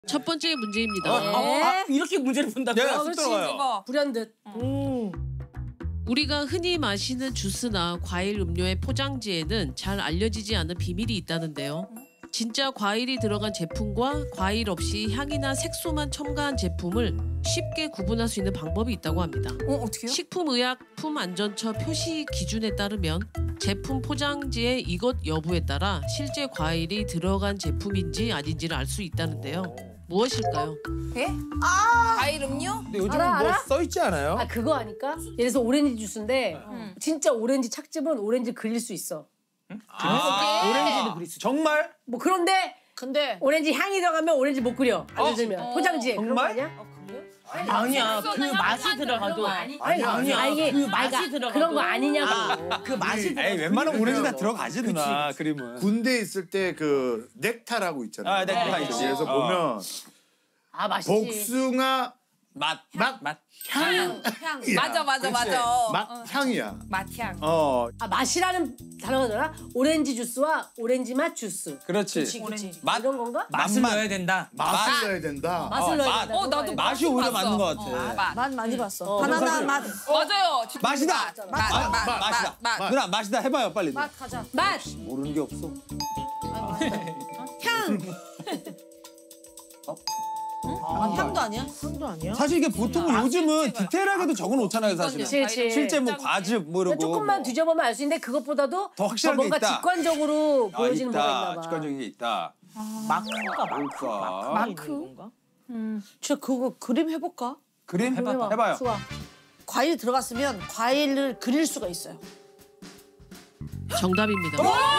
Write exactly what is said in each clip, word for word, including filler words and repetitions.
첫 번째 문제입니다. 어, 어, 아, 이렇게 문제를 푼다고요? 네, 아, 쑥 들어가요. 불현듯. 음. 우리가 흔히 마시는 주스나 과일 음료의 포장지에는 잘 알려지지 않은 비밀이 있다는데요. 진짜 과일이 들어간 제품과 과일 없이 향이나 색소만 첨가한 제품을 쉽게 구분할 수 있는 방법이 있다고 합니다. 어, 어떻게요? 식품의약품안전처 표시 기준에 따르면 제품 포장지의 이것 여부에 따라 실제 과일이 들어간 제품인지 아닌지를 알 수 있다는데요. 무엇일까요? 예? 아! 과일 음료? 근데 요즘 알아, 뭐 알아? 써 있지 않아요? 아, 그거 아닐까? 예를 들어서 오렌지 주스인데 음. 진짜 오렌지 착즙은 오렌지 그릴 수 있어. 아, 오렌지를 그릴 수 있어. 정말? 뭐 그런데 근데 오렌지 향이 들어가면 오렌지 못 그려. 예를 들면 포장지에 그런 거 정말? 아니야? 아니야, 그 맛이 들어가도. 아니, 아니야, 아, 이게 그 맛이 그러니까 들어가도. 그런 거 아니냐고. 아, 그 맛이 들어가도. 에이, 웬만하면 오렌지 다 들어가지 누나 그림은. 군대에 있을 때 그 넥타라고 있잖아요. 아, 넥타 네. 있지. 그래서 어. 보면 아, 맛있지. 복숭아 맛, 맛, 맛. 향. 향. 야, 맞아, 맞아, 그치? 맞아. 맛 어. 향이야. 맛향. 어. 아, 맛이라는 단어가 들어가? 오렌지 주스와 오렌지 맛 주스. 그렇지. 오렌지. 맛. 이런 건가? 맛을 맛만. 넣어야 된다. 맛을 넣어야 된다. 맛을 어, 넣어야 맛. 된다. 어, 나도 맛. 맛이 오히려 봤어. 맞는 것 같아. 어, 맛. 맛 많이 봤어. 어, 바나나 맛. 맞아요. 진짜 맛이다. 맛, 맛, 맛, 맛, 맛이다. 맛, 맛. 누나 맛이다 해봐요 빨리. 맛 가자. 맛! 모르는 게 없어. 향. 어? 아, 향도 아니야? 향도 아니야? 사실 이게 보통 요즘은 디테일하게도 적어놓잖아요 사실은. 그치, 그치. 실제 뭐 과즙 뭐 이런 거. 조금만 뭐. 뒤져보면 알 수 있는데 그것보다도 더 확실한 게 뭔가 있다. 직관적으로 아, 보여지는 뭐가 있나 있다. 봐. 직관적인 게 있다. 마크가 마크. 뭘까? 마크? 저 그거 그림 해볼까? 그림 해봐. 해봐요. 수아. 과일 들어갔으면 과일을 그릴 수가 있어요. 정답입니다.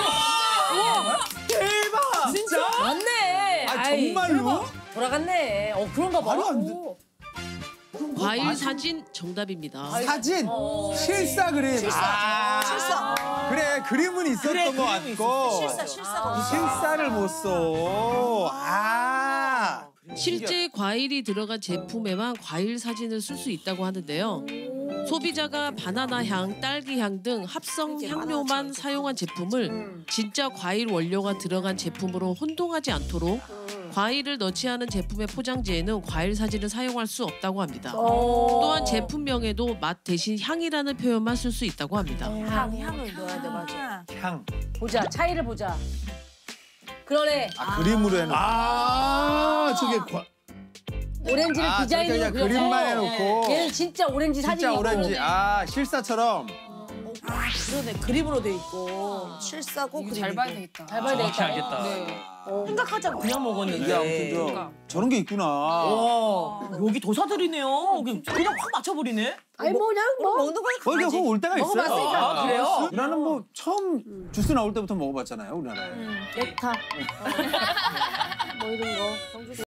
대박. 진짜? 맞네. 아 아이, 정말로? 돌아갔네. 어, 그런가 봐. 말이 안 돼. 오. 과일 사진 정답입니다. 사진, 어. 실사 그림. 아, 실사. 그래 그림은 있었던 그래, 것 그림은 같고 실사 실사가 어디 있어? 실사를 못 써. 아. 실제 과일이 들어간 제품에만 과일 사진을 쓸 수 있다고 하는데요. 소비자가 바나나 향, 딸기 향 등 합성 향료만 사용한 제품을 진짜 과일 원료가 들어간 제품으로 혼동하지 않도록 과일을 넣지 않은 제품의 포장지에는 과일 사진을 사용할 수 없다고 합니다. 어. 또한 제품명에도 맛 대신 향이라는 표현만 쓸 수 있다고 합니다. 향 향을 넣어야 돼 맞아. 향. 보자. 차이를 보자. 그러네. 아, 그림으로 해놓고. 아, 저게 과... 오렌지를 아, 디자인으로 그러니까 그냥 그려서 그림만 해놓고. 얘는 진짜 오렌지 진짜 사진이고. 오렌지. 아 실사처럼. 아, 그러네 그림으로 돼 있고 실사고 이거 그림이고. 잘 봐야 되겠다. 잘 봐야 되겠다. 알겠다. 네. 생각하지 않고 그냥 먹었는데. 이게 아무튼 저 저런 게 있구나. 와, 여기 도사들이네요. 그냥 그냥 확 맞춰버리네. 아니 뭐 그냥 뭐. 먹는 걸 어, 이게 올 때가 있어요. 먹어봤으니까. 아, 그래요? 우리나라는 뭐 처음 주스 나올 때부터 먹어봤잖아요, 우리나라에. 넥타. 뭐 이런 거.